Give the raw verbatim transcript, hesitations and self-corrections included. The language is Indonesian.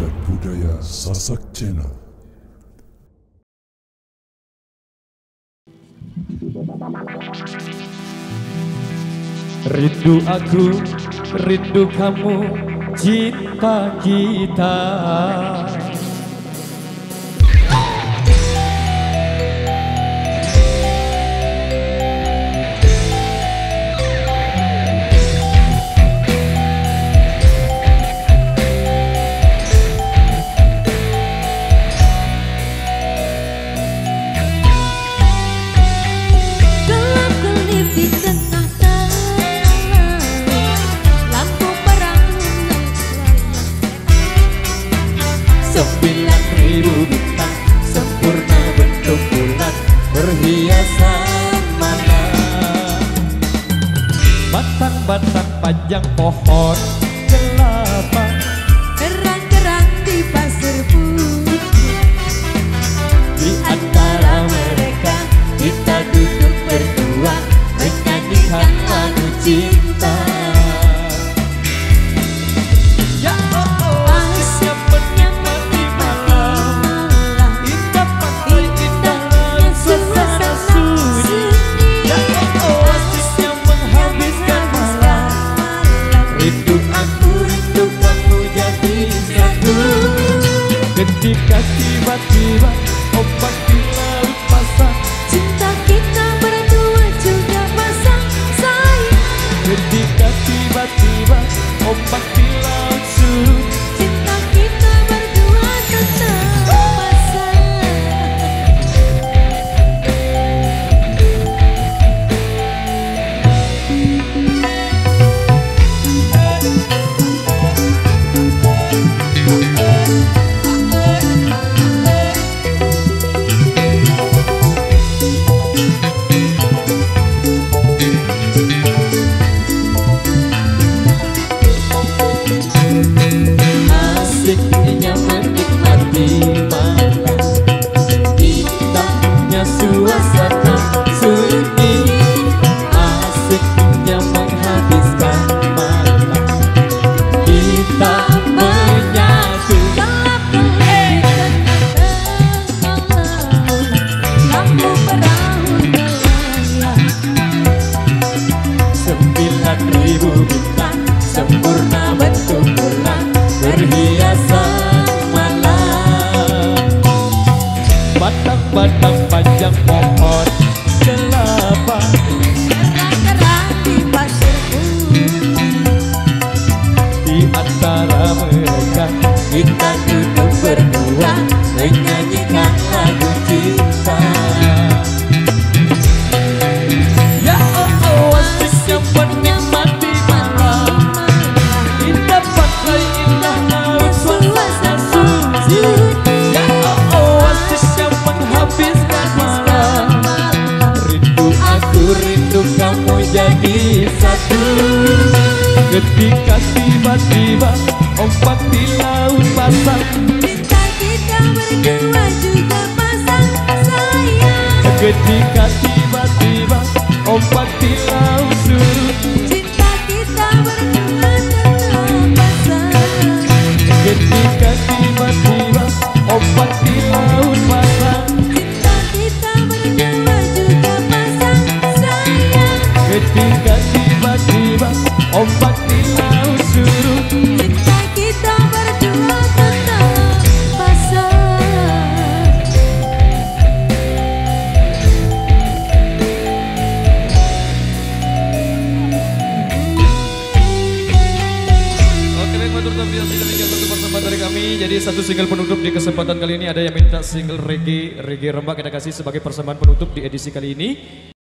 dan budaya Sasak Channel. Rindu aku, rindu kamu, cinta kita. Sembilan ribu bintang sempurna bentuk bulan berhiasan malam. Batang-batang panjang pohon kelapa, Kerang-kerang di pasir putih. Di antara mereka kita duduk berdua menyanyikan lagu cinta. ya oh oh, asik menikmati malam, indah pantai, indah laut, suasana sunyi. Ya oh oh, asiknya menghabiskan malam. Rindu aku, rindu kamu jadi satu. Ketika tiba-tiba ombak di laut pasang, Cinta kita berdua juga pasang sayang. ketika tiba-tiba ombak di laut surut, Cinta kita berdua tetap pasang. asiknya menikmati malam, indahnya suasana sunyi, asiknya menghabiskan malam, kita menyatu. Lampu perahu melayang. Sembilan ribu bintang sempurna bentuk bulan berhiasan malam. Batang-batang panjang pohon kelapa, Kerang-kerang di pasir putih. di antara mereka Kita duduk berdua menyanyikan lagu cinta. ya oh oh, asiknya menikmati malam, indah pantai, indah laut, suasana sunyi. Ya oh oh, asiknya menghabiskan malam. Rindu aku, rindu kamu jadi satu. Ketika tiba-tiba ombak di laut pasang, Cinta kita berdua juga pasang sayang. ketika tiba-tiba ombak di laut surut, Cinta kita berdua tetap pasang. ketika tiba-tiba ombak di laut pasang, Cinta kita berdua juga pasang sayang. ketika tiba-tiba ombak di laut surut, Cinta kita berdua tetap pasang. Oke, baik, matur nuwun biasa demikian satu persembahan dari kami. Jadi satu single penutup di kesempatan kali ini, ada yang minta single reggae, reggae Rembak kita kasih sebagai persembahan penutup di edisi kali ini.